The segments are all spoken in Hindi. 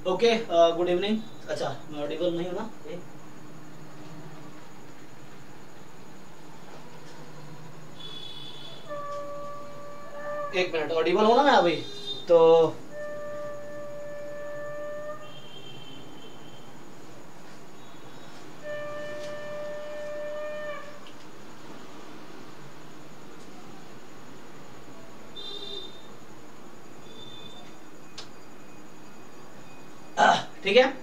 Okay, good evening. अच्छा, मैं ऑडिबल नहीं हूँ ना? एक मिनट, ऑडिबल हूँ ना मैं अभी? तो ठीक है।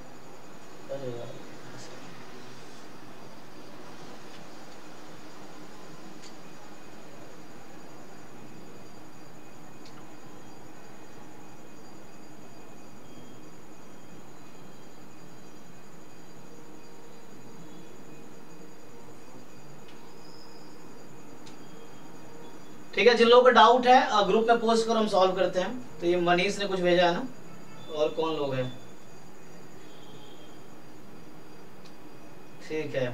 ठीक है, जिन लोगों का डाउट है ग्रुप में पोस्ट करो, हम सॉल्व करते हैं। तो ये मनीष ने कुछ भेजा है ना, और कौन लोग हैं? ठीक है,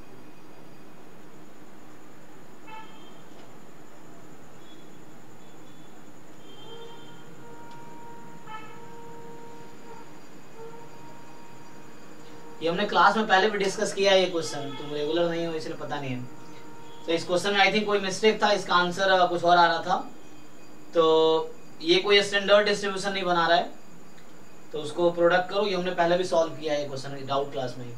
ये हमने क्लास में पहले भी डिस्कस किया है ये क्वेश्चन, तुम रेगुलर नहीं हो इसलिए पता नहीं है। तो इस क्वेश्चन में आई थिंक कोई मिस्टेक था, इसका आंसर कुछ और आ रहा था। तो ये कोई स्टैंडर्ड डिस्ट्रीब्यूशन नहीं बना रहा है, तो उसको प्रोडक्ट करो। ये हमने पहले भी सॉल्व किया है क्वेश्चन डाउट क्लास में ही।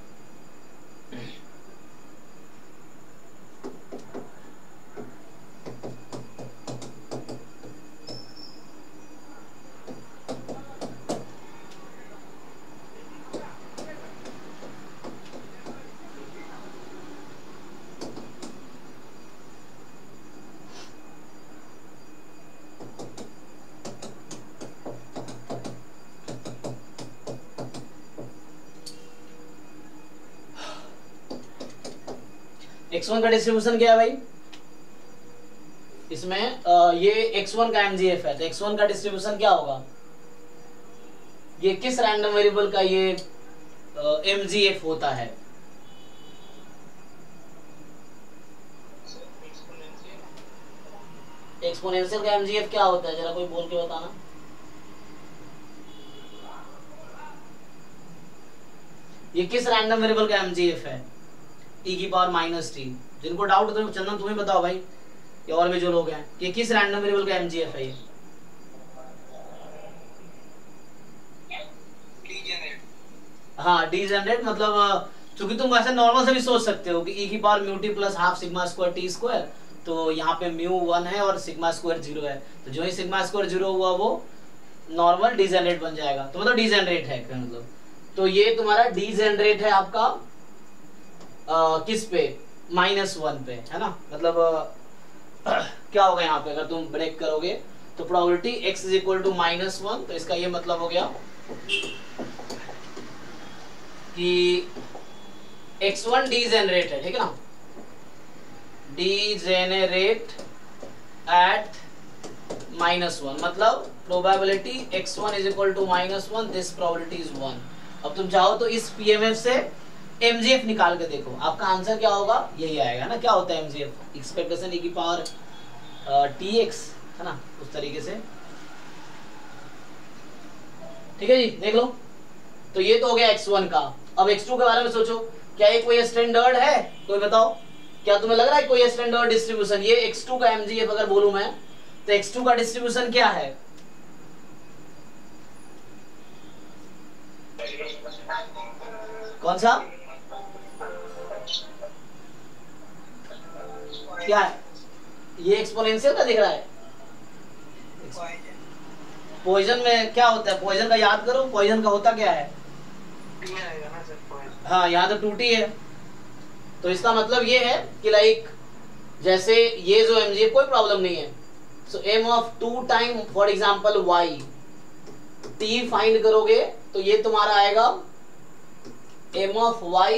x1 का डिस्ट्रीब्यूशन क्या है भाई? इसमें ये x1 का mgf है, तो x1 का डिस्ट्रीब्यूशन क्या होगा? ये किस रैंडम वेरिएबल का ये mgf होता है? एक्सपोनेंशियल का mgf क्या होता है, जरा कोई बोल के बताना। ये किस रैंडम वेरिएबल का mgf है? e⁻⁻t। जिनको डाउट तो चंदन तुम्हें बताओ भाई, या और भी जो लोग हैं, कि किस रैंडम वेरिएबल का mgf है ये? हाँ, डी जनरेट, मतलब चूंकि तुम वैसे नॉर्मल से भी सोच सकते हो कि e⁻μt plus half sigma square t square, तो यहाँ पे म्यू 1 है और सिग्मा स्क्वायर 0 है, तो जो ही सिग्मा स्क्वायर 0 हुआ वो नॉर्मल डी जनरेट बन जाएगा, तो मतलब डी जनरेट है मतलब। तो ये तुम्हारा डी जनरेट है आपका किस पे? -1 पे, है ना? मतलब क्या होगा यहाँ पे, अगर तुम ब्रेक करोगे तो probability x is equal to -1, तो इसका ये मतलब हो गया कि x1 डी जनरेट है, ठीक है ना? डी जेनरेट एट -1, मतलब probability x1 is equal to -1, this probability is 1। अब तुम चाहो तो इस पीएमएफ से mgf निकाल के देखो, आपका आंसर क्या होगा? यही आएगा ना। क्या होता है mgf? एक्सपेक्टेशन e⁻tx, है ना? उस तरीके से, ठीक है जी, देख लो। तो ये तो हो गया x1 का। अब x2 के बारे में सोचो, क्या ये कोई स्टैंडर्ड है? कोई बताओ, क्या तुम्हें लग रहा है कोई स्टैंडर्ड डिस्ट्रीब्यूशन? ये x2 का mgf अगर बोलूं मैं, तो x2 का डिस्ट्रीब्यूशन क्या है? कौन सा? क्या है ये? एक्सपोनेंशियल का दिख रहा है। पॉइजन में क्या होता है? पॉइजन का याद करो, पॉइजन का होता क्या है? हाँ, यहाँ तो 2t है, तो इसका मतलब ये है कि लाइक जैसे ये जो mgf, कोई प्रॉब्लम नहीं है। So m of 2 time for example y, t find करोगे तो ये तुम्हारा आएगा m of y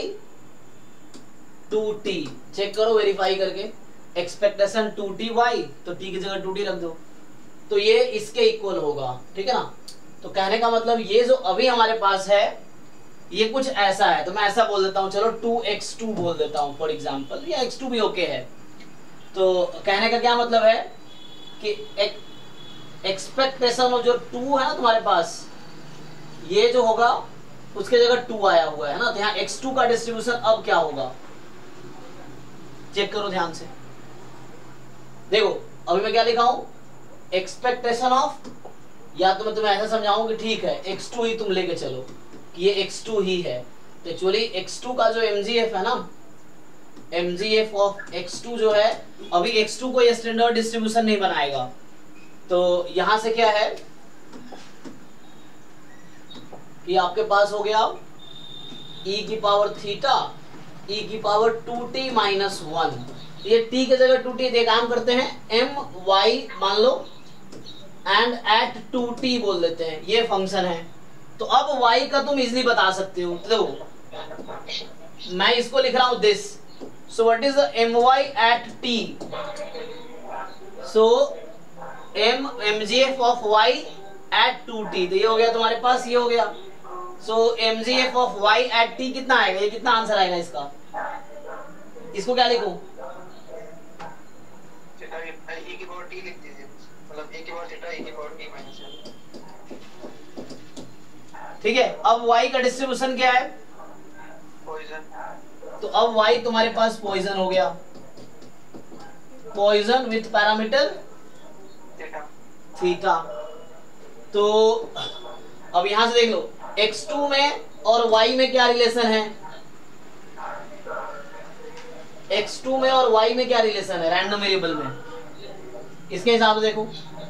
2t। Check करो वेरीफाई करके, एक्सपेक्टेशन 2ty, तो t की जगह 2t रख दो, तो ये इसके इक्वल होगा, ठीक है ना? तो कहने का मतलब ये जो अभी हमारे पास है ये कुछ ऐसा है, तो मैं ऐसा बोल देता हूं, चलो 2x2 बोल देता हूं फॉर एग्जांपल, या x2 भी ओके है। तो कहने का क्या मतलब है कि एक्सपेक्टेशन ऑफ जो 2 है ना तुम्हारे पास, ये जो होगा उसके जगह 2 आया हुआ है ना, तो यहाँ x2 का डिस्ट्रीब्यूशन अब क्या होगा, चेक करो ध्यान से। देखो अभी मैं क्या लिखा हूं, एक्सपेक्टेशन ऑफ, या तो मैं तुम्हें ऐसा समझाऊं कि ठीक है x2 ही तुम लेके चलो कि ये x2 ही है, तो एक्चुअली x2 का जो mgf है ना, mgf ऑफ x2 जो है, अभी x2 को ये स्टैंडर्ड डिस्ट्रीब्यूशन नहीं बनाएगा, तो यहां से क्या है कि आपके पास हो गया e की पावर थीटा e की पावर 2t माइनस 1, ये t के जगह 2t दे, काम करते हैं my मान लो एंड एट 2t बोल देते हैं, ये फंक्शन है। तो अब y का तुम इजीली बता सकते हो, तो देखो मैं इसको लिख रहा हूं this, so what is the my at t, सो mgf of y at 2t, तो ये हो गया तुम्हारे पास, ये हो गया। So mgf of y at t कितना आएगा, ये कितना आंसर आएगा इसका, इसको क्या लिखूं, e की पावर t लिख दीजिए, मतलब e की पावर थीटा e की पावर t माइनस 1। ठीक है। अब y का डिस्ट्रीब्यूशन क्या है, पॉइजन, तो अब y तुम्हारे पास पॉइजन हो गया, Poisson with parameter theta. Theta. तो अब यहां से देख लो x2 में और y में क्या रिलेशन है, x2 में और y में क्या रिलेशन है रैंडम वेरिएबल में, इसके हिसाब से देखो।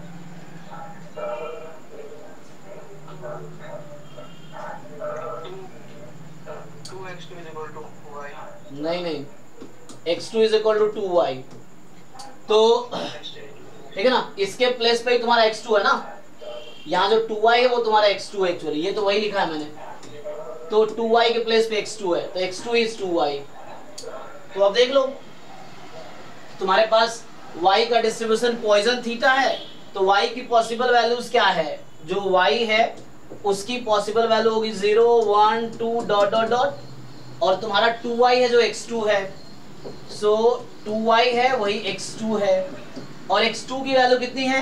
2x2 is equal to y। नहीं, x2 is equal to 2y, तो ठीक है ना, इसके प्लेस पे ही तुम्हारा x2 है ना, यहाँ जो 2y है वो तुम्हारा x2 है, एक्चुअली ये तो वही लिखा है मैंने, तो 2y के प्लेस पे x2 है, तो x2 इज 2y। तो अब देख लो तुम्हारे पास y का डिस्ट्रीब्यूशन पॉइजन थीटा है, तो y की पॉसिबल वैल्यूज क्या है, जो y है उसकी पॉसिबल वैल्यू होगी 0 1 2 डॉट डॉट डॉट, और तुम्हारा 2y है जो x2 है, सो 2y है वही x2 है, और x2 की वैल्यू कितनी है,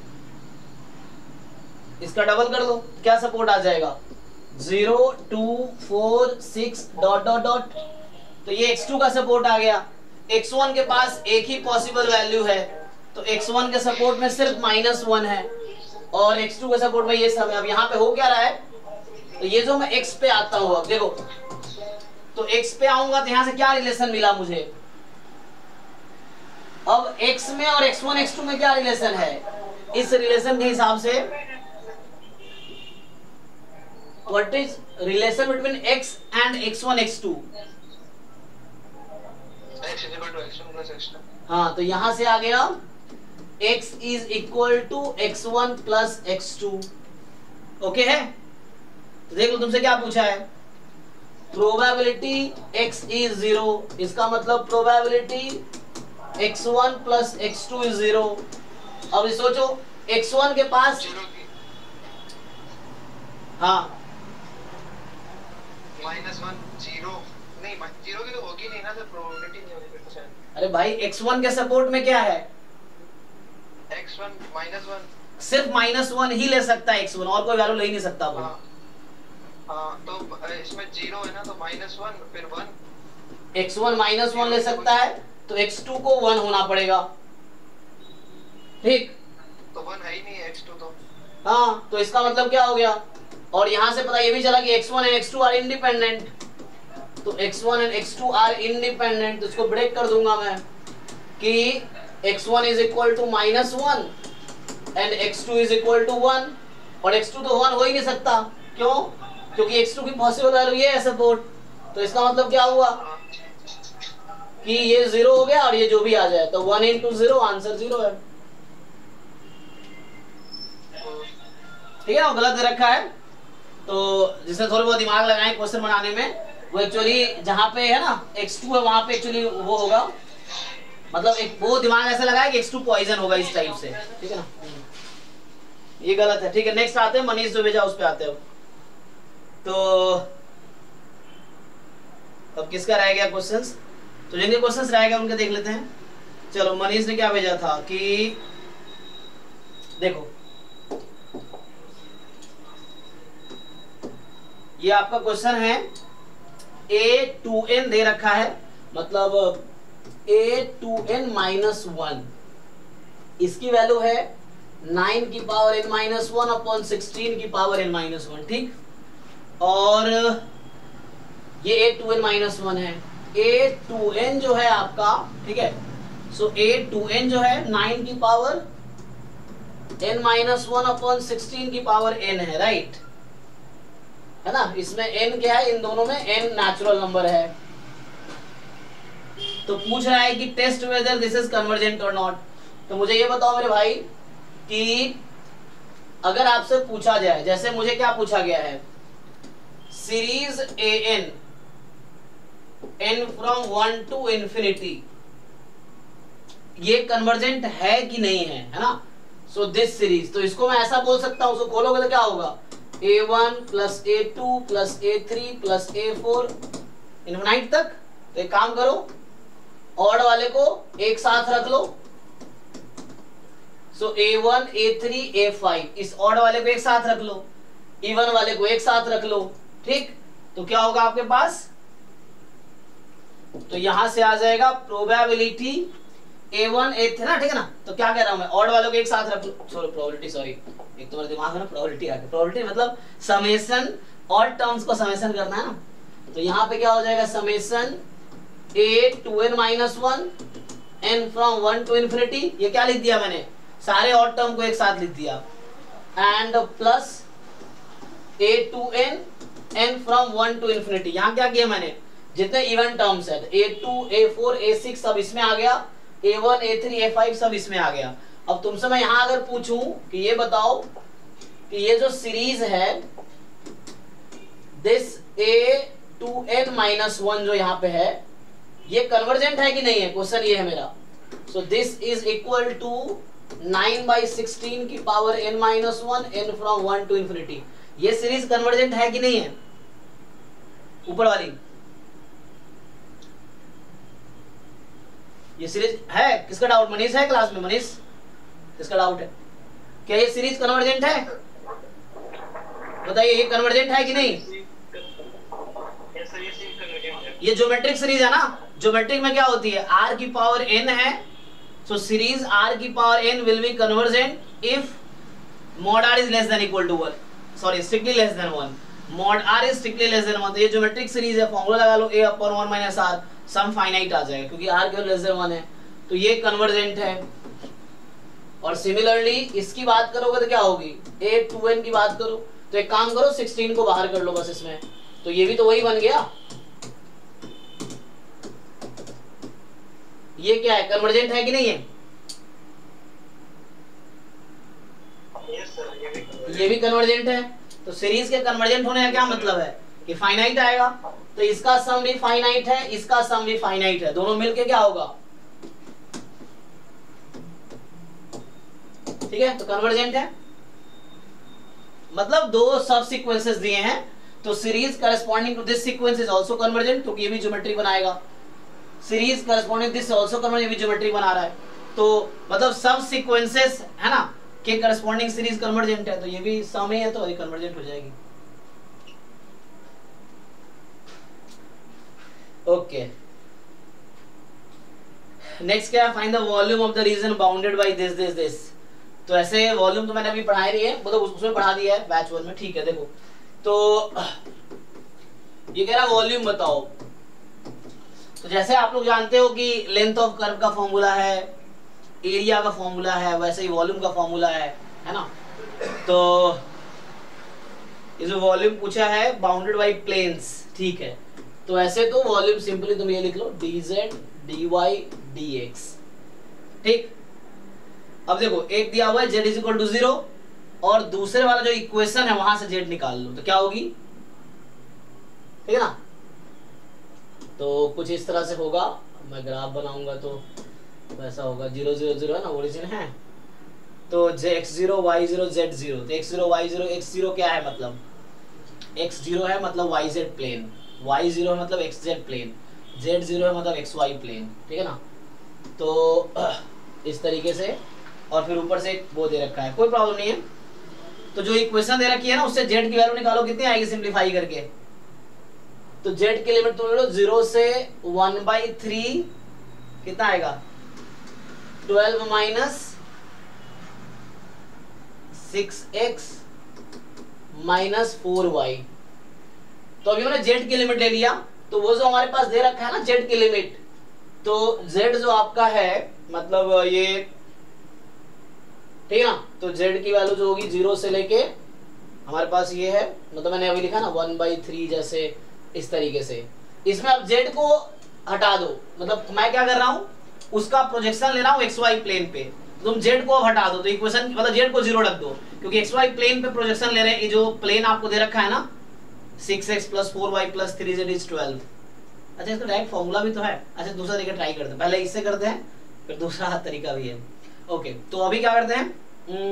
इसका डबल कर दो, क्या सपोर्ट आ जाएगा 0 2 4 6 डॉट डॉट डॉट, तो ये x2 का सपोर्ट आ गया। x1 के पास एक ही पॉसिबल वैल्यू है, तो x1 के सपोर्ट में सिर्फ -1 है, और x2 के सपोर्ट में ये सब है। अब यहाँ पे हो क्या रहा है, तो ये जो मैं x पे आता हूँ, अब देखो तो x पे आऊंगा तो यहाँ से क्या रिलेशन मिला मुझे, अब x में और x1 x2 में क्या रिलेशन है, इस रिलेशन के हिसाब से what is relation between x and x1 x2, x is equal to x1 plus x2। हाँ, तो यहां से आ गया x is equal to x1 plus x2, okay है। तो देख लो तुमसे क्या पूछा है, प्रोबेबिलिटी x इज 0, इसका मतलब probability x1 plus x2 is 0। अब ये सोचो x1 के पास, हाँ -1 0 नहीं, 0 की तो होगी नहीं ना, तो प्रोबेबिलिटी नहीं होगी फिर तो शायद। अरे भाई x1 के सपोर्ट में क्या है, x1 -1, सिर्फ -1 ही ले सकता है x1, और कोई वैल्यू ले ही नहीं सकता वो। हाँ, तो इसमें 0 है ना, तो -1 फिर 1, x1 -1 ले सकता है, तो x2 को 1 होना पड़ेगा, ठीक, तो 1 है ही नहीं x2 तो। हाँ, तो इसका मतलब क्या हो गया, और यहां से पता ये भी चला कि x1 and x2 are independent, तो x1 and x2 are independent, तो इसको ब्रेक कर दूंगा मैं कि x1 is equal to -1 and x2 is equal to 1, और x2 तो 1 हो ही नहीं सकता, क्यों, क्योंकि x2 की पॉसिबल वैल्यू ये है सपोर्ट, तो इसका मतलब क्या हुआ कि ये 0 हो गया, और ये जो भी आ जाए, तो 1 into 0 आंसर 0 है, ठीक है ना, गलत दे रखा है। तो जिसने थोड़ा बहुत दिमाग लगाए क्वेश्चन बनाने में, वो एक्चुअली जहां पे है ना x2 है वहां पे एक्चुअली वो होगा, मतलब एक वो दिमाग ऐसा लगाया कि x2 पॉइजन होगा इस टाइप से, ठीक है ना, ये गलत है। ठीक है, नेक्स्ट आते हैं, मनीष जो भेजा उस पे आते हैं। तो अब किसका रह गया क्वेश्चंस, तो जिनके क्वेश्चंस रह गए उनके देख लेते हैं। चलो, मनीष ने क्या भेजा था कि देखो ये आपका क्वेश्चन है a2n दे रखा है, मतलब a2n माइनस 1, इसकी वैल्यू है 9 की पावर n माइनस 1 अपॉन 16 की पावर n माइनस 1, ठीक। और ये a2n माइनस 1 है, a2n जो है आपका, ठीक है, सो a2n जो है 9 की पावर n माइनस 1 अपॉन 16 की पावर n है, राइट, है ना। इसमें n क्या है, इन दोनों में n नेचुरल नंबर है। तो पूछ रहा है कि test whether this is convergent और नॉट। तो मुझे ये बताओ मेरे भाई कि अगर आपसे पूछा जाए, जैसे मुझे क्या पूछा गया है, series an n from 1 to infinity, ये कन्वर्जेंट है कि नहीं है ना। सो दिस सीरीज, तो इसको मैं ऐसा बोल सकता हूं, उसको खोलोगे तो क्या होगा, a1 plus a2 plus a3 plus a4 infinite तक। तो एक काम करो, ऑड वाले को एक साथ रख लो, सो a1 a3 a5, इस ऑड वाले को एक साथ रख लो, इवन वाले को एक साथ रख लो, ठीक। तो क्या होगा आपके पास, तो यहां से आ जाएगा प्रोबेबिलिटी a1 a3 ना, ठीक है ना। तो क्या कह रहा हूं मैं, ऑड वालों को एक साथ रख लो, सॉरी प्रोबेबिलिटी, सॉरी एक तो मेरे दिमाग में ना प्रोबेबिलिटी आ गई, प्रोबेबिलिटी मतलब समेशन, ऑड टर्म्स को समेशन करना है ना। तो यहां पे क्या हो जाएगा, summation a2n minus 1 n from 1 to infinity, ये क्या लिख दिया मैंने, सारे ऑड टर्म को एक साथ लिख दिया, and plus a2n n from 1 to infinity. यहां क्या किया मैंने, जितने इवन टर्म्स है, a2 a4 a6 सब इसमें आ गया, a1 a3 a5 सब इसमें आ गया। अब तुमसे मैं यहां अगर पूछूं कि ये बताओ कि ये जो सीरीज है दिस a2n माइनस 1 जो यहां पे है, ये कन्वर्जेंट है कि नहीं है, क्वेश्चन ये है मेरा। So this is equal to 9/16 की power n minus 1 n from 1 to infinity. ये सीरीज कन्वर्जेंट है कि नहीं है, ऊपर वाली ये सीरीज है। किसका डाउट, मनीष है क्लास में, मनीष किसका डाउट है, क्या ये सीरीज कन्वर्जेंट है, बताइए ये कन्वर्जेंट है कि नहीं। ये ज्योमेट्रिक सीरीज है ना, ज्योमेट्रिक में क्या होती है, r की पावर n है, सो सीरीज r की power n will be convergent if mod r is less than equal to 1, sorry strictly less than 1, mod r is strictly less than 1। तो ये ज्योमेट्रिक सीरीज है, फॉर्मूला लगा लो a/1 minus r, sum finite आ जाएगा क्योंकि r के लेस देन 1 है, तो ये कन्वर्जेंट है। और सिमिलरली इसकी बात करोगे तो क्या होगी, a2n की बात करो तो एक काम करो 16 को बाहर कर लो बस इसमें, तो ये भी तो वही बन गया। ये क्या है, कन्वर्जेंट है कि नहीं है, ये भी कन्वर्जेंट है। तो सीरीज के कन्वर्जेंट होने का क्या मतलब है कि फाइनाइट आएगा, तो इसका सम भी फाइनाइट है, इसका सम भी फाइनाइट है, दोनों मिलके क्या होगा, ठीक है। तो कन्वर्जेंट है, मतलब दो सब सीक्वेंसेस दिए हैं, तो series corresponding to this sequence is also convergent, क्योंकि ये भी ज्योमेट्री बनाएगा। Series corresponding this also convergent, ये भी ज्योमेट्री बना रहा है, तो मतलब सब सीक्वेंसेस है ना के करस्पॉन्डिंग सीरीज कन्वर्जेंट है, तो ये भी सम ही है, तो ये कन्वर्जेंट हो जाएगी। ओके, नेक्स्ट क्या है, find the volume of the region bounded by this this this. तो ऐसे वॉल्यूम तो मैंने अभी पढ़ाई नहीं है, वो तो उसमें पढ़ा दिया है बैच 1 में, ठीक है। देखो तो ये कह रहा वॉल्यूम बताओ, तो जैसे आप लोग जानते हो कि लेंथ ऑफ कर्व का फॉर्मूला है, एरिया का फॉर्मूला है, वैसे ही वॉल्यूम का फॉर्मूला है ना। तो ये जो वॉल्यूम पूछा है बाउंडेड बाय प्लेन्स, ठीक है। तो ऐसे तो वॉल्यूम सिंपली तुम ये लिख लो dz dy dx, ठीक। अब देखो एक दिया हुआ है z इज इक्वल टू 0 और दूसरे वाला जो इक्वेशन है वहां से z निकाल लो, तो क्या होगी, ठीक है ना। तो कुछ इस तरह से होगा, मैं ग्राफ बनाऊंगा तो वैसा होगा, 0 0 0 है ना, ओरिजिन है, तो x0 y0 z0, तो x0 y0 x0 क्या है, मतलब x0 है मतलब yz प्लेन, y0 है मतलब xz प्लेन, z0 है मतलब xy प्लेन, ठीक है ना। तो इस तरीके से, और फिर ऊपर से वो दे रखा है, कोई प्रॉब्लम नहीं है। तो जो इक्वेशन दे रखी है ना उससे जेड की वैल्यू निकालो, कितनी आएगी सिंप्लीफाई करके। तो जेड की लिमिट तुम लो 0 से 1/3 कितना आएगा 12 माइनस 6x माइनस 4y। तो अभी मैंने जेड की लिमिट ले लिया, तो वो जो हमारे पास दे रखा है ना जेड की लिमिट, तो जेड जो आपका है मतलब ये ठीक है ना, तो जेड की वैल्यू जो होगी 0 से लेके हमारे पास ये है, मतलब मैंने अभी लिखा ना 1/3 जैसे इस तरीके से। इसमें अब जेड को हटा दो, मतलब मैं क्या कर रहा हूं उसका प्रोजेक्शन ले रहा हूं एक्स वाई प्लेन पे, तुम जेड को अब हटा दो तो इक्वेशन मतलब जेड को 0 रख दो, क्योंकि एक्स वाई प्लेन पे प्रोजेक्शन ले रहे हैं। ये जो प्लेन आपको दे रखा है ना 6x + 4y + 3z = 12। अच्छा इसका डायरेक्ट फॉर्मूला भी तो है। अच्छा दूसरा तरीका ट्राई करते हैं, पहले इससे करते हैं फिर दूसरा तरीका भी है। ओके तो अभी क्या करते हैं,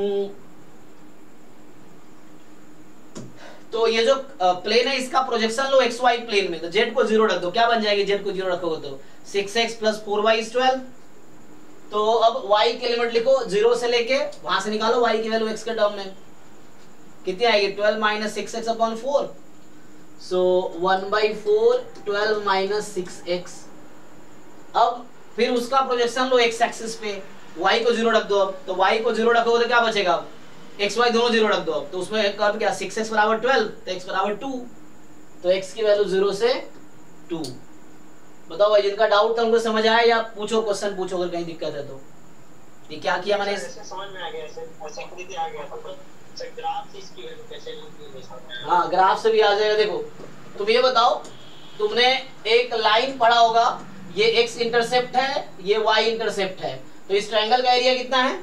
तो ये जो प्लेन है इसका प्रोजेक्शन लो एक्स वाई प्लेन में, तो जेड को 0 रख दो, क्या बन जाएगी जेड को 0 रखोगे तो 6x + 4y = 12। तो अब y की लिमिट लिखो 0 से लेके, वहां से निकालो y की वैल्यू x के टर्म में कितनी आएगी 12 - 6x/4, सो 1/4 12 - 6x। अब फिर उसका प्रोजेक्शन लो x एक्सिस पे, y को 0 रख दो। अब तो y को 0 रखोगे तो क्या बचेगा, x y दोनों 0 रख दो। अब तो उसमें कर्व क्या 6x = 12 तो x = 2, तो x की वैल्यू 0 से 2। बताओ भाई जिनका डाउट था उनको समझ आया या पूछो, क्वेश्चन पूछो अगर कहीं दिक्कत है तो। ये क्या किया मैंने, समझ में आ गया, ऐसे आकृति आ गया तो ग्राफ से इसकी वैल्यू कैसे निकालनी है। हाँ ग्राफ से भी आ जाएगा। देखो तुम ये बताओ, तुमने एक लाइन पढ़ा होगा, ये x इंटरसेप्ट है ये y इंटरसेप्ट है, तो इस ट्रायंगल का एरिया कितना है,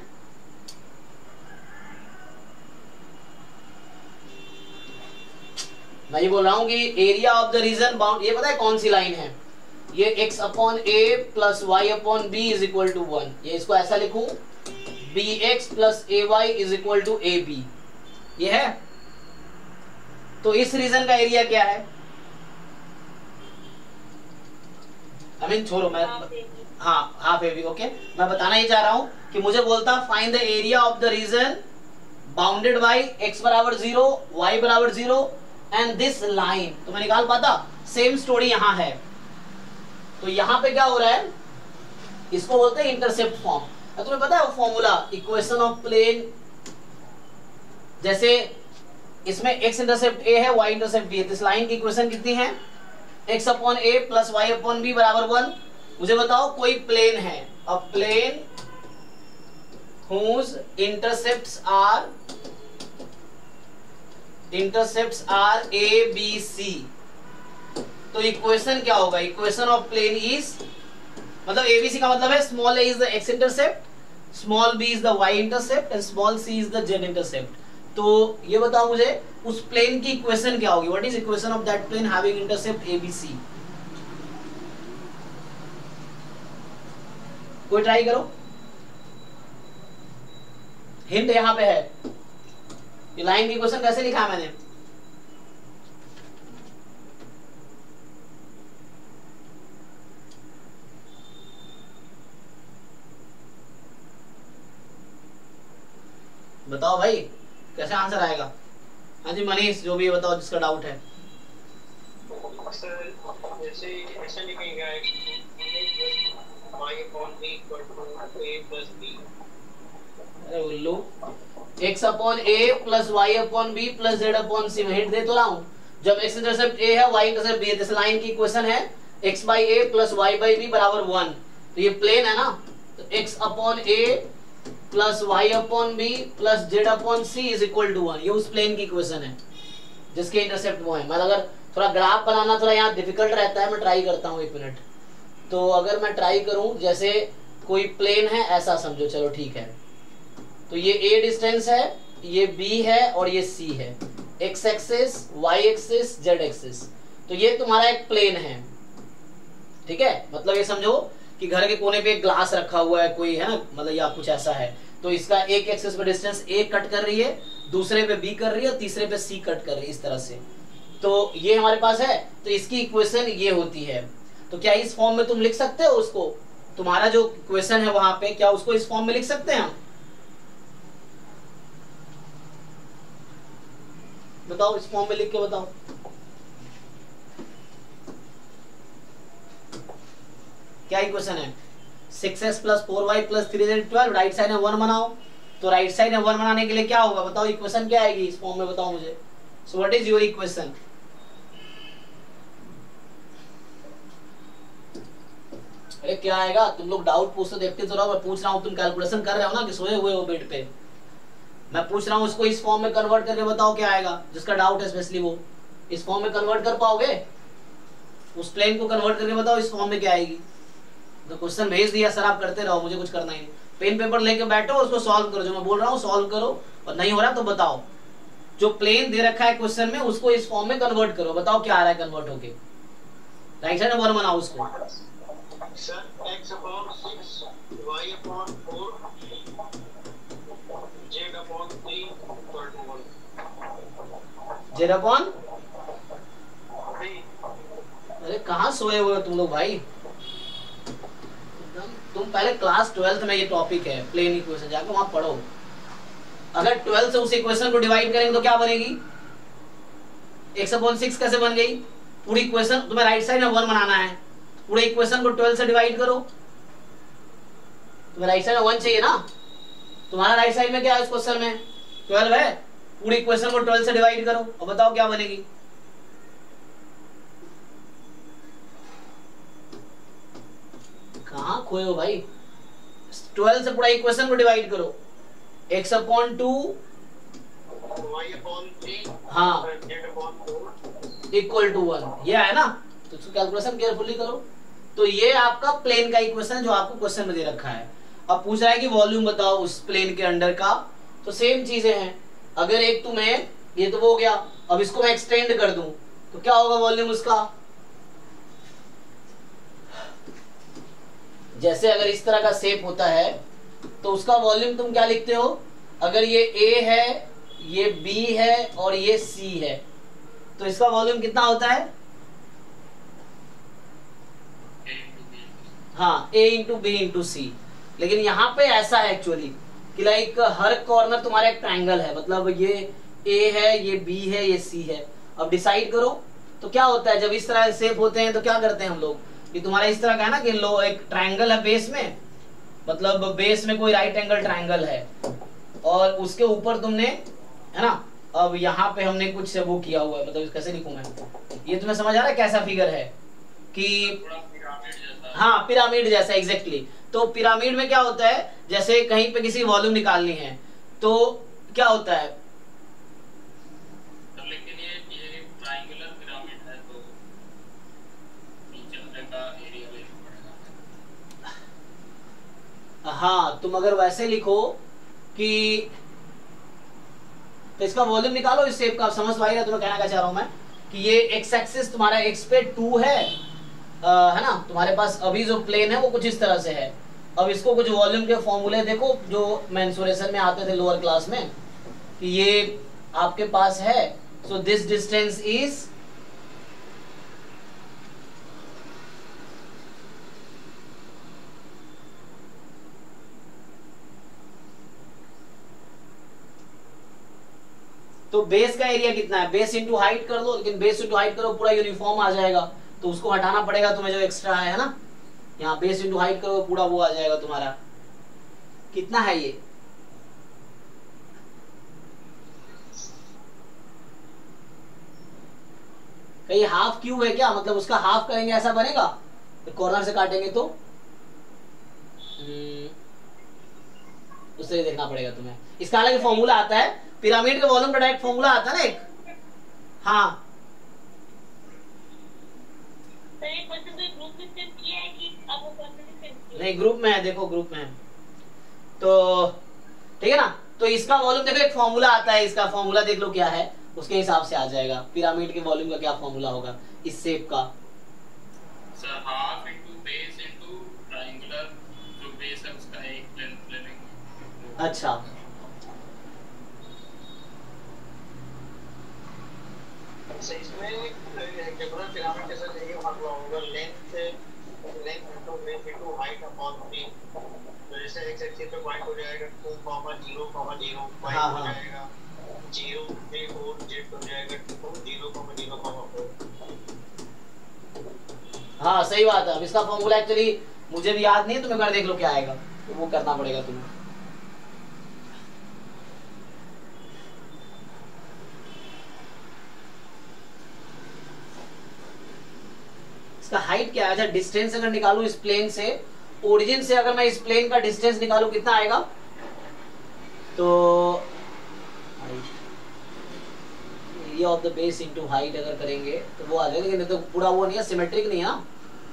मैं ये बोल रहा हूं कि area of the region bound, ये पता है कौन सी लाइन है, ये x/a + y/b = 1। ये इसको ऐसा लिखूं bx + ay = ab, ये है। तो इस रीजन का एरिया क्या है, छोड़ो मैं हाँ हाफ ए बी। ओके मैं बताना ही चाह रहा हूं कि मुझे बोलता find the area of the region bounded by x = 0 y = 0 and this line, तो मैं निकाल पाता। सेम स्टोरी यहां है, तो यहां पे क्या हो रहा है, इसको बोलते हैं इंटरसेप्ट फॉर्म। तुम्हें पता है वो फॉर्मूला इक्वेशन ऑफ प्लेन, जैसे इसमें x इंटरसेप्ट a है y इंटरसेप्ट b है, तो इस लाइन की इक्वेशन कितनी है x/a + y/b = 1। मुझे बताओ कोई प्लेन है, a plane whose intercepts are a b c, तो इक्वेशन क्या होगा, इक्वेशन ऑफ प्लेन इज, मतलब ABC का मतलब है small a is the x intercept, small b is the y intercept and small c is the z intercept. तो ये बताओ मुझे उस प्लेन की इक्वेशन क्या होगी, what is equation of that plane having intercept ABC। कोई ट्राई करो, हिंट यहां पे है, ये लाइन की इक्वेशन कैसे लिखा है मैंने, बताओ भाई कैसे आंसर आएगा। हाँ जी मनीष, जो भी बताओ जिसका डाउट है। जैसे ऐसा लिखेगा अरे उल्लू, x/a + y/b + z/c, मैं हिंट दे तो रहा हूं, जब x इंटरसेप्ट a है y इंटरसेप्ट b है, तो लाइन की इक्वेशन है x/a + y/b = 1, तो ये प्लेन है ना, तो x/a + y/b + z/c = 1, ये उस प्लेन की इक्वेशन है जिसके इंटरसेप्ट वो है। मतलब अगर थोड़ा ग्राफ बनाना थोड़ा यहाँ डिफिकल्ट रहता है, मैं ट्राई करता हूँ 1 मिनट। तो अगर मैं ट्राई करूं, जैसे कोई प्लेन है ऐसा समझो, चलो ठीक है, तो ये a डिस्टेंस है, ये b है और ये c है, x axis y axis z axis, तो ये तुम्हारा एक प्लेन है, ठीक है। मतलब ये समझो कि घर के कोने पे एक ग्लास रखा हुआ है कोई, है ना, मतलब या कुछ ऐसा है, तो इसका एक एक्सिस पे डिस्टेंस a कट कर रही है, दूसरे पे b कर रही है और तीसरे पे c कट कर रही है, इस तरह से। तो ये हमारे पास है, तो इसकी इक्वेशन ये होती है। तो क्या इस फॉर्म में तुम लिख सकते हो उसको, तुम्हारा जो इक्वेशन है वहां पे, क्या उसको इस फॉर्म में लिख सकते हैं हम, बताओ इस फॉर्म में लिख के बताओ। क्या इक्वेशन है? 6x + 4y + 3z 12, right side में 1 बनाओ। तो राइट साइड में 1 बनाने के लिए क्या होगा बताओ, इक्वेशन क्या आएगी इस फॉर्म में बताओ मुझे। So what is your equation? अरे क्या आएगा? तुम लोग डाउट पूछते देखते तो रहो, मैं पूछ रहा हूँ, तुम कैलकुलेशन कर रहे हो ना कि सोए हुए हो बेड पे। मैं पूछ रहा हूँ उसको इस फॉर्म में कन्वर्ट करके बताओ क्या आएगा, जिसका डाउट है स्पेशली वो। इस फॉर्म में कन्वर्ट कर पाओगे? उस प्लेन को कन्वर्ट करके बताओ इस फॉर्म में क्या आएगी। तो क्वेश्चन भेज दिया सर, आप करते रहो, मुझे कुछ करना ही नहीं। पेन पेपर लेके बैठो, उसको सॉल्व करो, जो मैं बोल रहा हूँ सॉल्व करो, और नहीं हो रहा तो बताओ। जो प्लेन दे रखा है क्वेश्चन में उसको इस फॉर्म में कन्वर्ट करो, बताओ क्या आ रहा है कन्वर्ट होके। राइट साइड में 1 बनाओ उसको। Sir x/6 y/4 z/3 = 1। z/3। अरे कहाँ सोए हुए हो तुम लोग भाई? तुम पहले क्लास 12th में ये टॉपिक है प्लेन इक्वेशन, जाकर वहां पढ़ो। अगर 12 से उस इक्वेशन को डिवाइड करेंगे तो क्या बनेगी? x/6 कैसे बन गई? पूरी इक्वेशन तुम्हें राइट साइड में 1 बनाना है, पूरे इक्वेशन को 12 से डिवाइड करो। तुम्हें राइट साइड में 1 चाहिए ना, तुम्हारा राइट साइड में क्या है इस क्वेश्चन में? 12 है। पूरी इक्वेशन को 12 से डिवाइड करो और बताओ क्या बनेगी। कहाँ खोए हो भाई? 12 से पूरा इक्वेशन को डिवाइड करो। x/2 y/3 हाँ z/4 = 1, ये है ना। तो इसको कैलकुलेशन केयरफुली करो। तो ये आपका प्लेन का इक्वेशन जो आपको क्वेश्चन में दे रखा है। अब पूछ रहा है कि वॉल्यूम बताओ उस प्लेन के अंडर का, तो सेम चीजें हैं। अगर एक तुम्हें ये तो वो हो गया, अब इसको मैं एक्सटेंड कर दूं तो क्या होगा वॉल्यूम उसका? जैसे अगर इस तरह का शेप होता है तो उसका वॉल्यूम तुम क्या लिखते हो? अगर ये A है, ये B है और ये C है, तो इसका वॉल्यूम कितना होता है? हाँ, A × B × C। लेकिन यहाँ पे ऐसा है एक्चुअली कि लाइक हर कॉर्नर तुम्हारा एक ट्रायंगल है, मतलब ये A है, ये B है, ये C है। अब डिसाइड करो तो क्या होता है जब इस तरह शेप होते हैं तो क्या करते हैं हम लोग कि तुम्हारा इस तरह का है ना कि लो एक ट्रायंगल है बेस में, मतलब बेस में कोई राइट एंगल ट्रायंगल है और उसके ऊपर तुमने है ना, अब यहाँ पे हमने कुछ वो किया हुआ है, मतलब कैसे लिखूं मैं, ये तुम्हें समझ आ रहा है कैसा फिगर है कि हाँ पिरामिड जैसा एग्जैक्टली। तो पिरामिड में क्या होता है, जैसे कहीं पे किसी वॉल्यूम निकालनी है तो क्या होता है, लेकिन ये ट्रायंगुलर पिरामिड है तो नीचे का एरिया लेना पड़ेगा। हाँ तुम अगर वैसे लिखो कि तो इसका वॉल्यूम निकालो इस शेप का, समझ पाएगा तुम्हें कहना क्या चाह रहा हूं मैं कि ये एक्स एक्सिस तुम्हारा x पे 2 है ना, तुम्हारे पास अभी जो प्लेन है वो कुछ इस तरह से है। अब इसको कुछ वॉल्यूम के फॉर्मूले देखो जो मेंसुरेशन में आते थे लोअर क्लास में कि ये आपके पास है, सो दिस डिस्टेंस इज तो बेस का एरिया कितना है, बेस इंटू हाइट कर लो, लेकिन बेस इंटू हाइट करो पूरा यूनिफॉर्म आ जाएगा, तो उसको हटाना पड़ेगा तुम्हें जो एक्स्ट्रा है ना, यहाँ बेस इंटू हाइट करो पूरा वो आ जाएगा तुम्हारा। कितना है ये, कहीं हाफ क्यूब है क्या, मतलब उसका हाफ करेंगे ऐसा बनेगा, तो कॉर्नर से काटेंगे तो उससे देखना पड़ेगा तुम्हें। इसका अलग फॉर्मूला आता है, पिरामिड के वॉल्यूम का डायरेक्ट फॉर्मूला आता है ना एक। हाँ नहीं ग्रुप में है, देखो ग्रुप में है तो ठीक है ना। तो इसका वॉल्यूम देखो एक फॉर्मूला आता है, इसका फॉर्मूला देख लो क्या है, उसके हिसाब से आ जाएगा पिरामिड के वॉल्यूम का क्या फॉर्मूला होगा इस शेप का। Sir half into base into triangular, जो बेस है उसका एक प्लेन लेंगे। अच्छा इसमें रेक्टेंगुलर पिरामिड के साथ यही फॉर्मूला होगा, length into base into height upon 3। तो जैसे x एक्सिस पे पॉइंट हो जाएगा 2,0,0,0 पॉइंट हो जाएगा, 0 पे और z बन जाएगा 0,0,4। हाँ सही बात है। अब इसका फॉर्मूला एक्चुअली मुझे भी याद नहीं है, तुम्हें कर देख लो क्या आएगा, तो वो करना पड़ेगा तुम्हें। इसका हाइट क्या है? अच्छा डिस्टेंस अगर निकालू इस प्लेन से, ओरिजिन से अगर मैं इस प्लेन का डिस्टेंस निकालू कितना आएगा? तो area of the base into height अगर करेंगे तो वो आ जाएगा, लेकिन तो पूरा वो नहीं है, सिमेट्रिक नहीं है ना।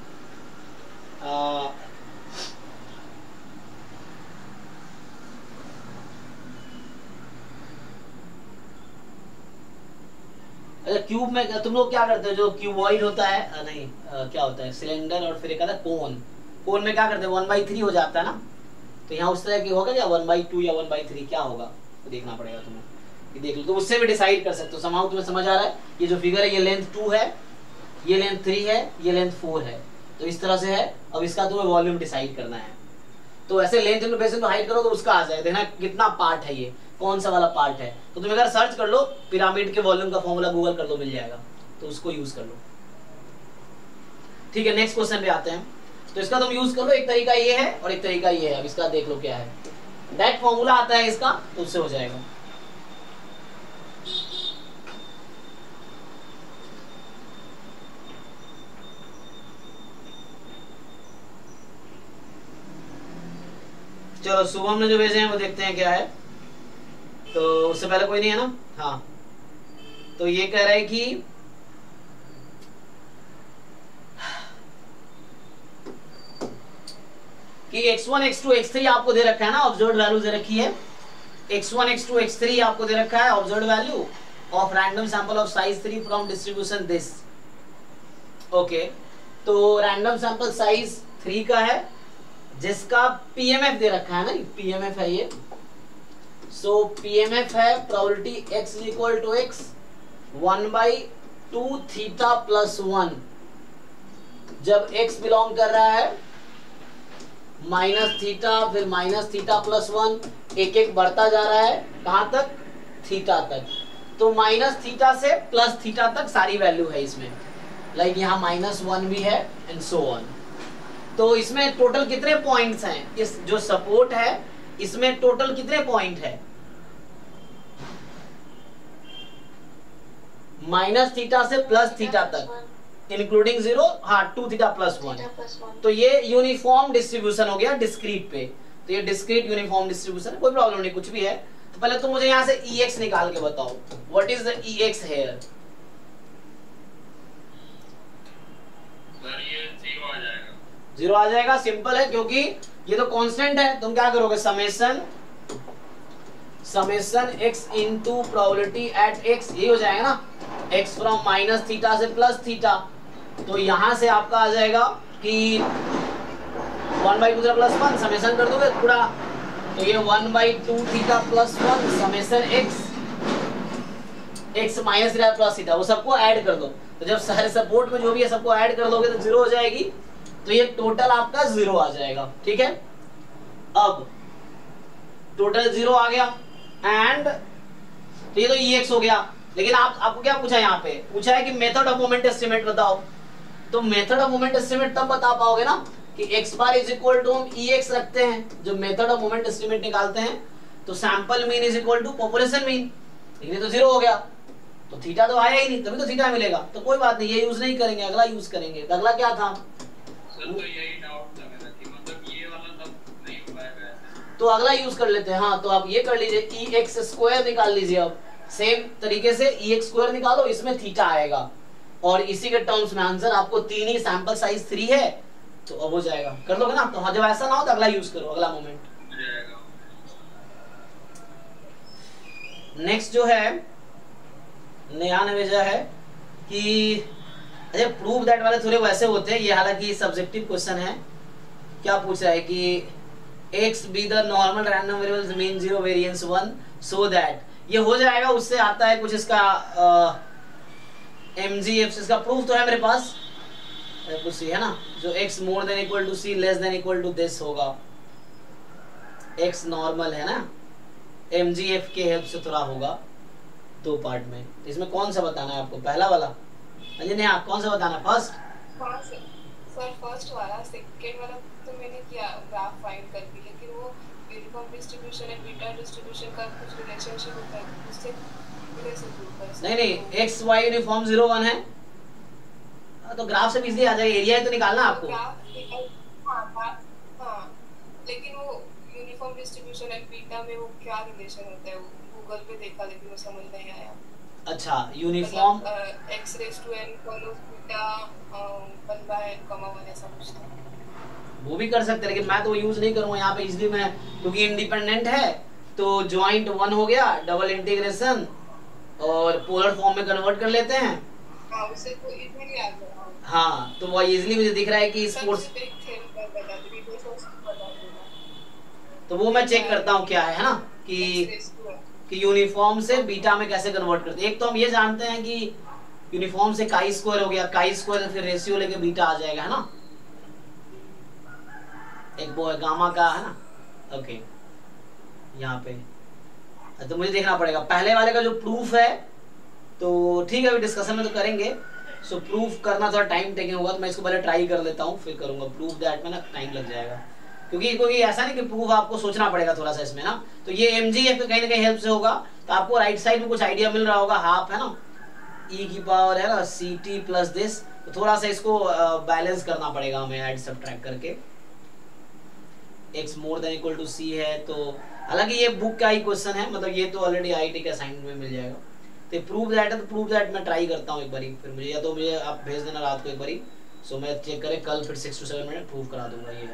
अच्छा क्यूब में तुम लोग क्या करते हो? जो क्यूबॉइड होता है नहीं क्या होता है, सिलेंडर और फिर एक आता है कोन। कोन में क्या करते हैं 1/3 हो जाता है ना, तो यहाँ उस तरह की होगा क्या 1/2 या 1/3 क्या होगा, तो देखना पड़ेगा तुम्हें। ये देख लो, तो उससे भी डिसाइड कर सकते हो। समाउ तुम्हें समझ आ रहा है? ये जो फिगर है ये लेंथ 2 है, ये लेंथ 3 है, ये लेंथ 4 है, तो इस तरह से है। अब इसका तुम्हें वॉल्यूम डिसाइड करना है, तो ऐसे length into base into height करो तो उसका आ जाएगा। देखना कितना पार्ट है, ये कौन सा वाला पार्ट है। तो तुम अगर सर्च कर लो पिरामिड के वॉल्यूम का फॉर्मूला गूगल कर लो, मिल जाएगा, तो उसको यूज कर लो। ठीक है, नेक्स्ट क्वेश्चन पे आते हैं। तो इसका तुम यूज कर लो, एक तरीका ये है और एक तरीका ये है। अब इसका देख लो क्या है, डायरेक्ट फॉर्मूला आता है इसका, तो उससे हो जाएगा। चलो शुभम ने जो भेजे हैं वो देखते हैं क्या है। तो उससे पहले कोई नहीं है ना? हाँ, तो ये कह रहा है कि x1 x2 x3 आपको दे रखा है ना, ऑब्जर्व्ड वैल्यू दे रखी है। x1 x2 x3 आपको दे रखा है observed value of random sample of size 3 from distribution this. Okay, तो रैंडम सैंपल साइज 3 का है, जिसका पीएमएफ दे रखा है ना, पीएमएफ है ये। सो पीएमएफ है probability x equal to x 1/2 theta plus 1। जब x बिलोंग कर रहा है माइनस थीटा, फिर माइनस थीटा प्लस 1, एक एक बढ़ता जा रहा है कहां तक? थीटा तक। तो माइनस थीटा से प्लस थीटा तक सारी वैल्यू है इसमें, लाइक यहाँ -1 भी है एंड सो ऑन। तो इसमें टोटल कितने पॉइंट्स हैं? इस जो सपोर्ट है इसमें टोटल कितने पॉइंट है? माइनस थीटा से प्लस थीटा तक इंक्लूडिंग 0, हाँ 2 थीटा प्लस 1। तो ये यूनिफॉर्म डिस्ट्रीब्यूशन हो गया डिस्क्रीट पे। तो ये डिस्क्रीट यूनिफॉर्म डिस्ट्रीब्यूशन, कोई प्रॉब्लम नहीं, कुछ भी है। तो पहले तुम मुझे यहाँ से EX निकाल के बताओ, what is the EX here? Sir ये 0 आ जाएगा। 0 आ जाएगा, सिंपल है, क्योंकि ये तो कांस्टेंट है। तुम क्या करोगे, summation x into probability at x, ये हो जाएगा ना, x फ्रॉम माइनस थीटा से प्लस थीटा। तो यहां से आपका आ जाएगा कि 1/2 प्लस 1 समेशन कर दोगे पूरा, तो ये 1/2 theta plus 1 summation x minus theta plus theta, वो सबको ऐड कर दो। तो जब सारे सपोर्ट में जो भी है सबको ऐड कर दोगे तो 0 हो जाएगी। तो ये टोटल आपका 0 आ जाएगा। ठीक है, अब टोटल 0 आ गया एंड तो ये तो EX हो गया। लेकिन आपको क्या पूछा, यहाँ पे पूछा है कि मेथड ऑफ मोमेंट एस्टिमेट बताओ। तो मेथड ऑफ मोमेंट एस्टिमेट तब बता पाओगे ना कि x bar is equal to हम EX रखते हैं जो मेथड ऑफ मोमेंट एस्टिमेट निकालते हैं, तो sample mean is equal to population mean. लेकिन ये तो 0 हो गया, तो थीटा तो आया ही नहीं, तभी तो थीटा मिलेगा। तो कोई बात नहीं, ये यूज नहीं करेंगे, अगला यूज करेंगे। तो अगला क्या था सर? तो यही डाउट था मेरा कि मतलब ये वाला तब नहीं हो पाएगा ऐसे, तो अगला यूज कर लेते हैं। हाँ, तो आप ये कर लीजिए, EX स्क्वायर निकाल लीजिए। अब सेम तरीके से EX स्क्वायर निकालो, इसमें थीटा आएगा और इसी के टर्म्स में आंसर आपको 3 ही, सैंपल साइज 3 है, तो अब हो जाएगा। कर लोगे ना? तो हाँ, जब ऐसा ना हो तो अगला यूज करो, अगला मोमेंट। हो जाएगा। नेक्स्ट जो है नया ने भेजा है कि अरे प्रूव दैट वाले थोड़े वैसे होते हैं, ये हालांकि सब्जेक्टिव क्वेश्चन है। क्या पूछ रहा है कि x be the normal random variables mean 0 variance 1 so that, ये हो जाएगा। उससे आता है कुछ इसका MGF, इसका प्रूफ तो है मेरे पास, कुछ सी है ना, जो x more than equal to c less than equal to this होगा, x नॉर्मल है ना, MGF के हेल्प से थोड़ा होगा। दो पार्ट में। इसमें कौन सा बताना है आपको, पहला वाला? अंजनी हाँ, कौन सा बताना है? फर्स्ट? सर फर्स्ट वाला, सेकंड वाला तो मैंने किया, ग्राफ फाइंड करके, लेकिन वो uniform distribution and beta distribution का कुछ रिलेशनशिप होता है, उससे कैसे प्रूव कर सकते? नहीं एक्स वाई यूनिफॉर्म 0 1 है तो ग्राफ से इजीली आ जाएगा, एरिया ही तो निकालना आपको। हाँ, लेकिन वो यूनिफॉर्म डिस्ट्रीब्यूशन एंड बीटा में वो क्या रिलेशन होता है, वो गूगल पे देखा लेकिन वो समझ नहीं आया। अच्छा, uniform x raised to n cos beta 1/n, ऐसा कुछ था। वो भी कर सकते हैं, लेकिन मैं तो यूज नहीं करूंगा यहाँ पे इजीली, मैं क्योंकि इंडिपेंडेंट है तो ज्वाइंट 1 हो गया, डबल इंटीग्रेशन और पोलर फॉर्म में कन्वर्ट कर लेते हैं। हाँ, उससे तो इजीली आ गया। हाँ, तो वो इजीली मुझे दिख रहा है कि स्पोर्ट्स, तो वो मैं चेक करता हूँ क्या है ना, कि यूनिफॉर्म से बीटा में कैसे कन्वर्ट करते हैं। एक तो हम ये जानते हैं कि यूनिफॉर्म से काई स्क्वायर हो गया, काई स्क्वायर फिर रेशियो लेके बीटा आ जाएगा, है ना, एक वो है गामा का, है ना। ओके, यहाँ पे तो मुझे देखना पड़ेगा पहले वाले का जो प्रूफ है, तो ठीक है अभी डिस्कशन में तो करेंगे। सो प्रूफ करना थोड़ा टाइम टेकिंग होगा, तो मैं इसको पहले ट्राई कर लेता हूँ फिर करूंगा प्रूफ, दैट में ना टाइम लग जाएगा, क्योंकि ऐसा नहीं कि प्रूफ आपको सोचना पड़ेगा थोड़ा सा इसमें ना। तो ये mgf पे कहीं ना कहीं हेल्प से होगा, तो आपको राइट साइड में कुछ आइडिया मिल रहा होगा, हाफ है ना e की पावर है ना ct प्लस दिस, तो थोड़ा सा इसको बैलेंस करना पड़ेगा हमें ऐड सब्ट्रैक्ट करके। x more than equal to c है, तो हालांकि ये बुक का ही क्वेश्चन है, मतलब ये तो ऑलरेडी IIT के असाइनमेंट में मिल जाएगा। तो प्रूफ दैट है, तो प्रूफ दैट मैं ट्राई करता हूँ एक बारी, फिर मुझे या तो मुझे आप भेज देना रात को एक बारी, सो मैं चेक करें कल फिर 6 to 7 मिनट प्रूफ करा दूंगा ये।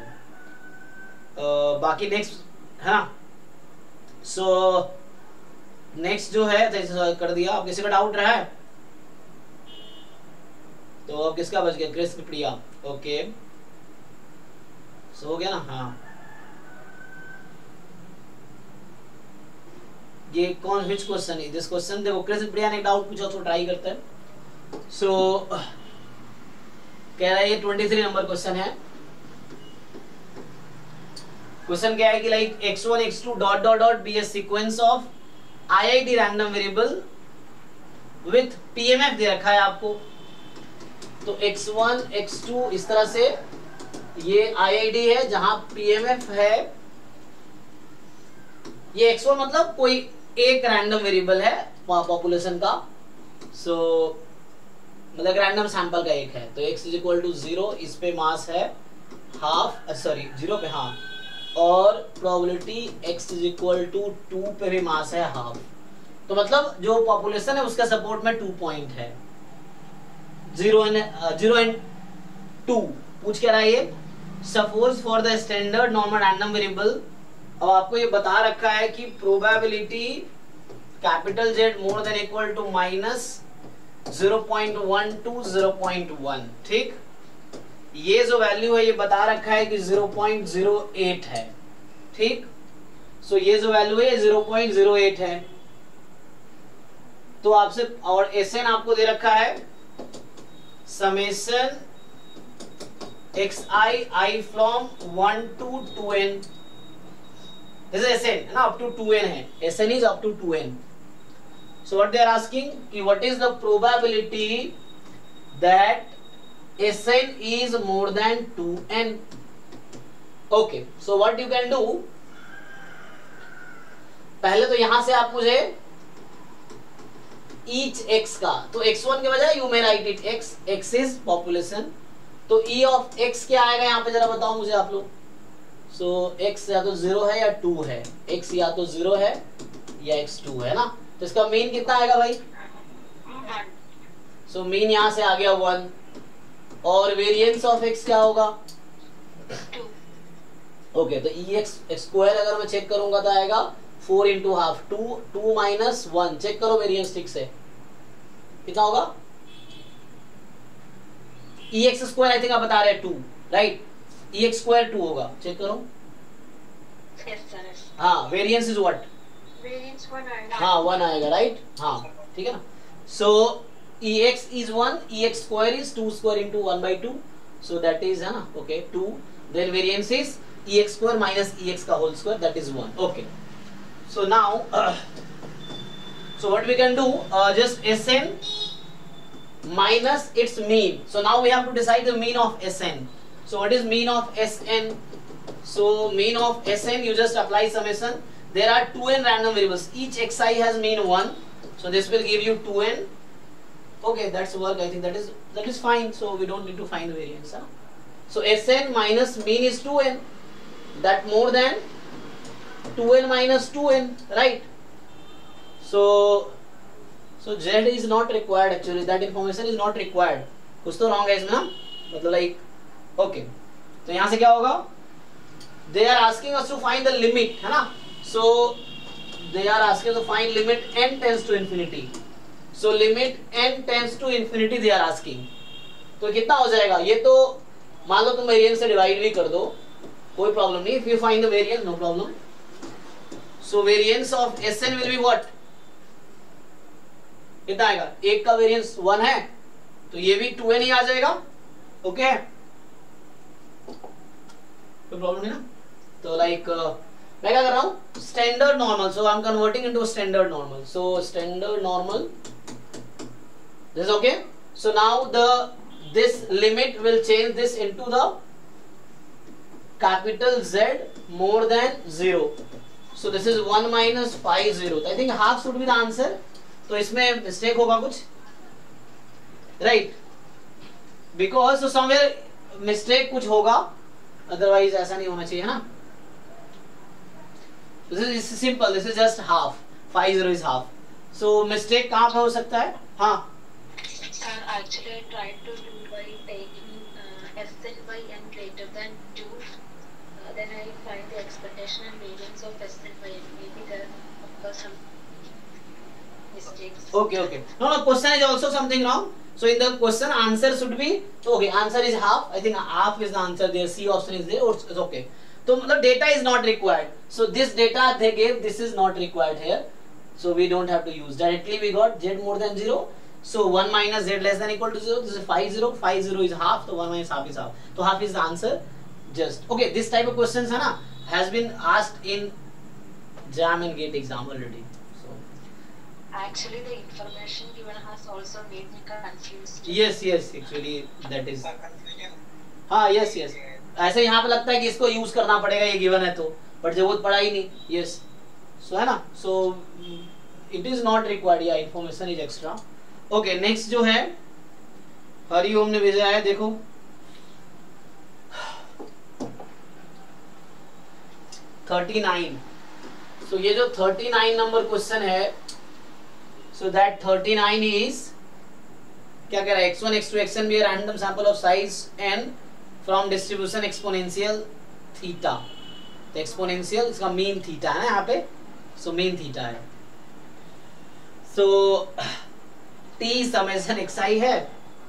बाकी नेक्स्ट है ना, सो नेक्स्ट जो है जैसे कर दिया। अब किसी का डाउट रहा है तो अब किसका बच गया? कृष्ण प्रिया, ओके सो हो गया ना। हाँ, ये कौन विच क्वेश्चन है दिस क्वेश्चन? देखो कृष्ण प्रिया ने डाउट पूछा तो ट्राई करते हैं। सो कह रहा है ये 23 नंबर क्वेश्चन है। क्वेश्चन क्या है कि like x1 x2 dot dot dot be a sequence of IIT random variable with PMF दे रखा है आपको। तो x1 x2 इस तरह से ये IIT है जहां PMF है। ये x1 मतलब कोई एक रैंडम वेरिएबल है पॉपुलेशन का, सो मतलब रैंडम सैंपल का एक है। तो x इज इक्वल टू 0, इस पे मास है हाफ, सॉरी 0 पे, हाँ, और probability x is equal to 2 पे भी मास है हाफ। तो मतलब जो पॉपुलेशन है उसका सपोर्ट में 2 पॉइंट है, 0 एंड 2। पूछ क्या रहा है ये? Suppose for the standard normal random variable. अब आपको ये बता रखा है कि probability capital Z more than equal to minus 0.1 to 0.1, ठीक। ये जो वैल्यू है ये बता रखा है कि 0.08 है, ठीक। सो ये जो वैल्यू है 0.08 है। तो आपसे और SN आपको दे रखा है summation xi from 1 to 2n। This is SN है ना, up to 2n है, SN is up to 2n। So what they are asking कि what is the probability that SN is more than 2n? Okay, so what you can do, पहले तो यहां से आप मुझे each x का, तो x1 के बजाय you may write it x is population, तो e of x क्या आएगा यहाँ पे जरा बताओ मुझे आप लोग। सो x या तो 0 है या 2 है, x या तो 0 है या x 2 है ना। तो इसका मीन कितना आएगा भाई? सो मीन यहाँ से आ गया 1, और वेरिएंस ऑफ x क्या होगा? 2। ओके, तो ex स्क्वायर अगर मैं चेक करूंगा तो आएगा 4 इंटू हाफ, 2 माइनस 1, चेक करो वेरिएंस ठीक से कितना होगा? ex स्क्वायर आई थिंक आप बता रहे हैं 2, राइट? ex स्क्वायर 2 होगा, चेक करो। हाँ, वेरिएंस इज व्हाट? वेरिएंस 1 आएगा। हाँ 1 आएगा, राइट? हाँ ठीक है ना। सो ex is 1, ex square is 2 square into 1/2, so that is है ना, okay 2, then variance is ex square minus ex का whole square, that is 1। okay, so now So what we can do, just Sn minus its mean. So now we have to decide the mean of Sn. So what is mean of Sn? So mean of Sn, you just apply summation. There are 2n random variables. Each xi has mean 1. So this will give you 2n. Okay, that's work. I think that is fine. So we don't need to find the variance. Huh? So Sn minus mean is 2n. That more than 2n minus 2n, right? So Z is not required actually. That information is not required. कुछ तो wrong है इसमें ना? मतलब like okay. तो यहाँ से क्या होगा? They are asking us to find the limit, है ना? So they are asking us to find limit n tends to infinity. So limit n tends to infinity they are asking. तो कितना हो जाएगा? ये तो मान लो तुम वेरिएंस से डिवाइड भी कर दो, कोई प्रॉब्लम नहीं. If you find the variance, no problem. So variance of Sn will be what? कितना आएगा? एक का वेरिएंस 1 है, तो ये भी 2n ही आ जाएगा. ओके, कोई प्रॉब्लम नहीं ना. तो लाइक मैं क्या कर रहा हूँ, standard normal. So I am converting into standard normal. So standard normal, this is okay. So now this limit will change this into the capital Z more than 0. So this is 1 minus 5 0. I think half should be the answer. तो इसमें mistake होगा कुछ, right? Because so somewhere mistake कुछ होगा, otherwise ऐसा नहीं होना चाहिए ना. This is simple. This is just half. 5 0 is half. So mistake कहाँ पे हो सकता है? हाँ. Actually, I tried to do by taking Sn by n greater than 2. Then I find the expectation and variance of Sn by n. Maybe there are some mistakes. Okay. No, question is also something wrong. So in the question, answer should be, okay, answer is half. I think half is the answer there. C option is there. It's okay. So the data is not required. So this data they gave, this is not required here. So we don't have to use. Directly we got Z more than 0. So 1 minus Z less than equal to 0. This is 5 0. 5 0 is half. So 1 minus half is half. So half is the answer. Just okay. This type of questions है ना, has been asked in JAM and GATE exam already. So actually the information given has also made me confused. Yes. Actually that is. हाँ yes. ऐसे यहाँ पे लगता है कि इसको यूज करना पड़ेगा, ये गिवन है तो, बट जरूरत पड़ा ही नहीं. Yes. So है ना. So it is not required. Yeah, information is extra. Okay, next जो है हरिओम ने भेजा है, देखो 39. सो ये जो 39 नंबर क्वेश्चन है, सो दैट 39 इज क्या कह रहा है? x1 x2 xn be a random sample of size n from distribution exponential theta. तो एक्सपोनेंशियल इसका मीन थीटा है ना यहाँ पे. सो मीन थीटा है. सो T समेशन xi है.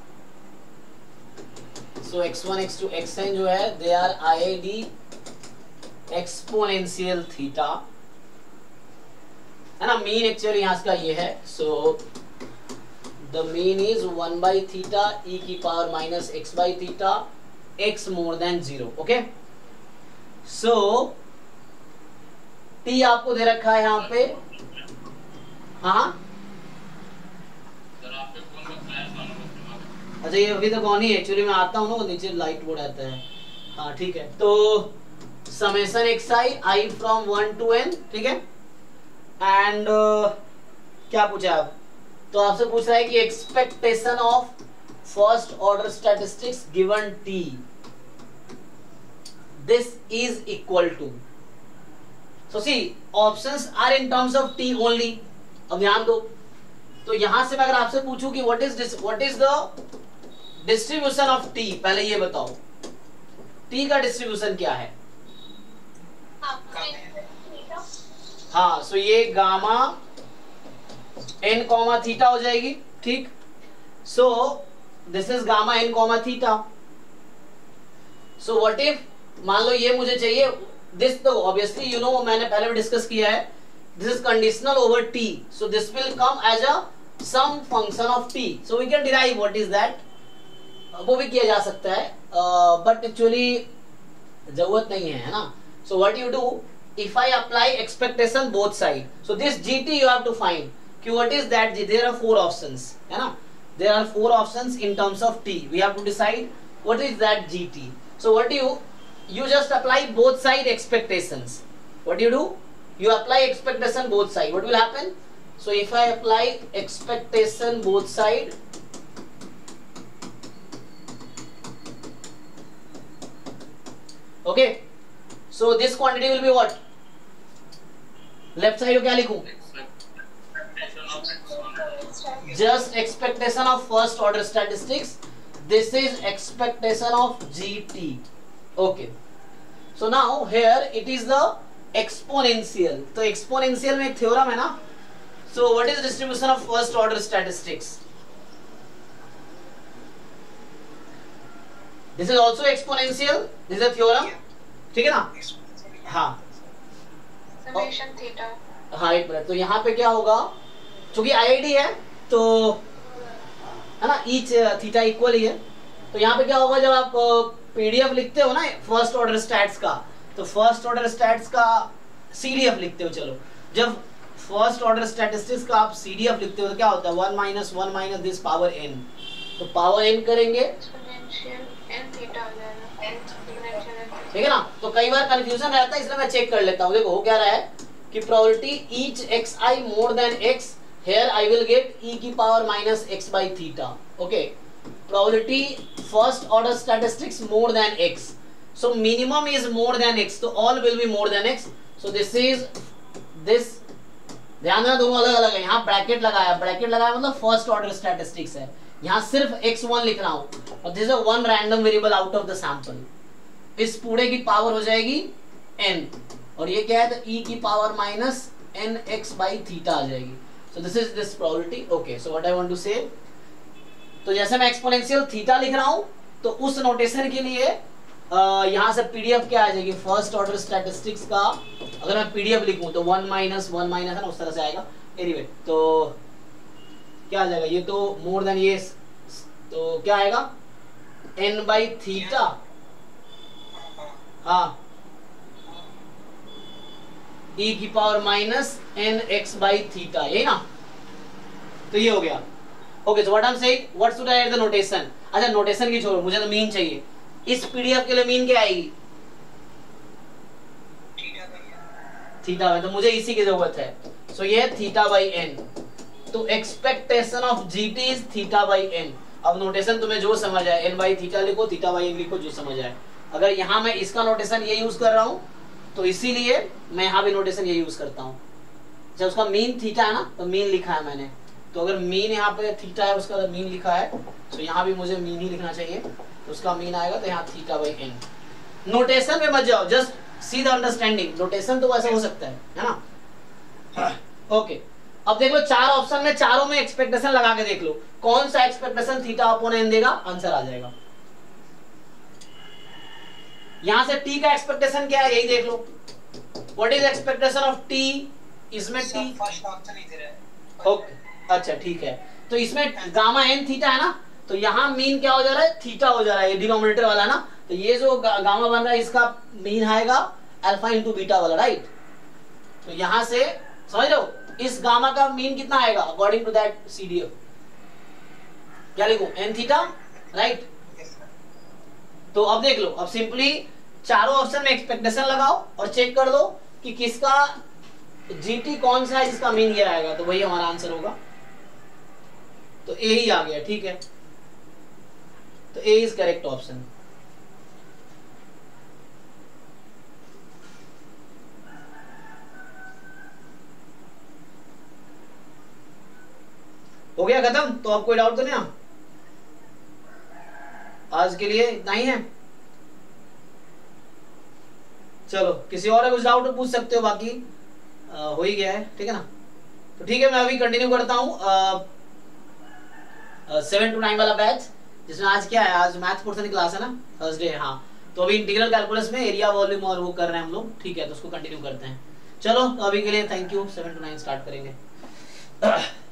So x1 x2 xn जो है they are IID exponential theta है ना. मीन एक्चुअली यहाँ का ये है. So the mean is 1 by theta e की power minus x by theta x more than 0. Okay. So T आपको दे रखा है यहाँ पे. हाँ अच्छा, ये अभी तक ऑन ही है. एक्चुअली मैं आता हूँ ना, नीचे लाइट बोर्ड आता है. हाँ ठीक है. तो summation xi i from 1 to n, ठीक है. एंड क्या पूछा आप? तो आपसे पूछ रहा है कि expectation of first order statistics given t, this is equal to. So see options are in terms of t only. अब ध्यान दो. तो यहां से मैं अगर आपसे पूछूं कि what is the distribution of t, पहले ये बताओ t का डिस्ट्रीब्यूशन क्या है? हाँ, सो ये गामा n कॉमा थीटा हो जाएगी. ठीक. So this is gamma n comma theta. So what if मान लो ये मुझे चाहिए दिस, तो ऑब्वियसली यू नो मैंने पहले भी डिस्कस किया है, this is conditional over t, so this will come as a some function of t, so we can derive what is that. वो भी किया जा सकता है, but actually जरूरत नहीं है ना. So what you do, if I apply expectation both side, so this gt you have to find. कि what is that g, there are 4 options, है ना, there are 4 options in terms of t, we have to decide what is that gt. So what do you just apply both side expectations. What do? You apply expectation both side. What will happen? So if I apply expectation both side, okay, so this quantity will be what? Left side को क्या लिखूं? Just expectation of first order statistics. This is expectation of GT. Okay. So now here it is the exponential. तो exponential में एक theorem है ना. So what is the distribution of first order statistics? This is also exponential. This is a theorem. ठीक है ना? हाँ. Summation theta. हाँ एक मिनट. तो यहाँ पे क्या होगा? चूंकि IID है तो है ना, ईच थीटा इक्वल ही है. तो यहाँ पे क्या होगा, जब आप PDF लिखते हो ना फर्स्ट ऑर्डर स्टैट्स का, तो फर्स्ट ऑर्डर स्टैट्स का CDF लिखते हो. चलो, जब फर्स्ट ऑर्डर स्टैटिस्टिक्स का आप CDF लिखते हो तो क्या होता है? 1 minus 1 minus this power n. तो पावर n करेंगे, ठीक है ना. तो कई बार कंफ्यूजन रहता है, इसलिए मैं चेक कर लेता हूँ. देखो हो क्या रहा है कि probability each xi more than x, here I will get e की power minus x by theta. Okay, probability first order statistics more than x, so minimum is more than x, so all will be more than x. So this is this, ध्यान देना दोनों अलग अलग है. यहाँ ब्रैकेट लगाया मतलब फर्स्ट ऑर्डर स्टैटिस्टिक्स है. यहाँ सिर्फ x1 लिख रहा हूँ और this is one random variable out of the sample. इस पूरे की पावर हो जाएगी n, और ये क्या है, तो e की power minus nx by theta आ जाएगी. So this is this probability. Okay, so what I want to say, तो जैसे मैं एक्सपोनेंशियल थीटा लिख रहा हूं तो उस नोटेशन के लिए यहाँ से PDF क्या आ जाएगी, फर्स्ट ऑर्डर स्टैटिस्टिक्स का अगर मैं PDF लिखूं तो 1 माइनस 1 माइनस है ना, उस तरह से आएगा. एनीवे, तो क्या आ जाएगा, ये तो मोर देन ये, तो क्या आएगा n बाई थीटा. हाँ, e की power minus nx by theta, यही ना. तो ये हो गया. Okay, so what I am saying, what should I add the notation. अच्छा, नोटेशन की छोड़ो, मुझे तो मीन चाहिए. इस PDF के लिए मीन क्या आएगी? थीटा में, तो मुझे इसी की जरूरत है. सो ये थीटा बाई n. तो expectation of GT is theta by n. अब नोटेशन तुम्हें जो समझ आए, n बाई थीटा लिखो, थीटा बाई n लिखो, जो समझ आए. अगर यहाँ मैं इसका नोटेशन ये यूज कर रहा हूँ तो इसीलिए मैं यहाँ भी नोटेशन ये यूज करता हूँ. जब उसका मीन थीटा है ना, तो मीन लिखा है मैंने, तो अगर मीन यहाँ पे थीटा है, उसका मीन लिखा है, तो यहाँ भी मुझे मीन ही लिखना चाहिए. तो उसका मीन आएगा तो यहाँ थीटा बाई n. नोटेशन में मत जाओ, just see the understanding. Notation तो वैसे हो सकता है ना. ओके, अब देख लो 4 ऑप्शन में, चारों में एक्सपेक्टेशन लगा के देख लो, कौन सा एक्सपेक्टेशन थीटा अपॉन n देगा, आंसर आ जाएगा. यहां से t का एक्सपेक्टेशन क्या है, यही देख लो. What is expectation of t, इसमें t फर्स्ट ऑप्शन ही दे रहा है. ओके, अच्छा ठीक है. तो इसमें गामा n थीटा है ना, तो यहाँ मीन क्या हो जा रहा है, थीटा हो जा रहा है, ये डिनोमिनेटर वाला ना. तो ये जो गामा बन रहा है इसका मीन आएगा अल्फा इंटू बीटा वाला, राइट. तो यहाँ से समझ लो, इस गामा का मीन कितना आएगा अकॉर्डिंग टू दैट CDF. क्या लिखूं, n थीटा, राइट. तो अब देख लो, अब सिंपली चारों ऑप्शन में एक्सपेक्टेशन लगाओ और चेक कर दो कि किसका GT कौन सा है जिसका मीन ये आएगा, तो वही हमारा आंसर होगा. तो A ही आ गया, ठीक है. तो A इज करेक्ट ऑप्शन. हो गया खत्म. तो अब कोई डाउट तो नहीं, आज के लिए इतना ही है. चलो, किसी और कुछ डाउट पूछ सकते हो, बाकी हो ही गया है, ठीक है ना. तो ठीक है, मैं अभी कंटिन्यू करता हूँ 7 to 9 वाला बैच, जिसमें आज क्या है, आज मैथ्स पोर्शन की क्लास है ना, थर्सडे है. हाँ, तो अभी इंटीग्रल कैलकुलस में एरिया वॉल्यूम और वो कर रहे हैं हम लोग, ठीक है. तो उसको कंटिन्यू करते हैं. चलो, तो अभी के लिए थैंक यू. 7 to 9 स्टार्ट करेंगे.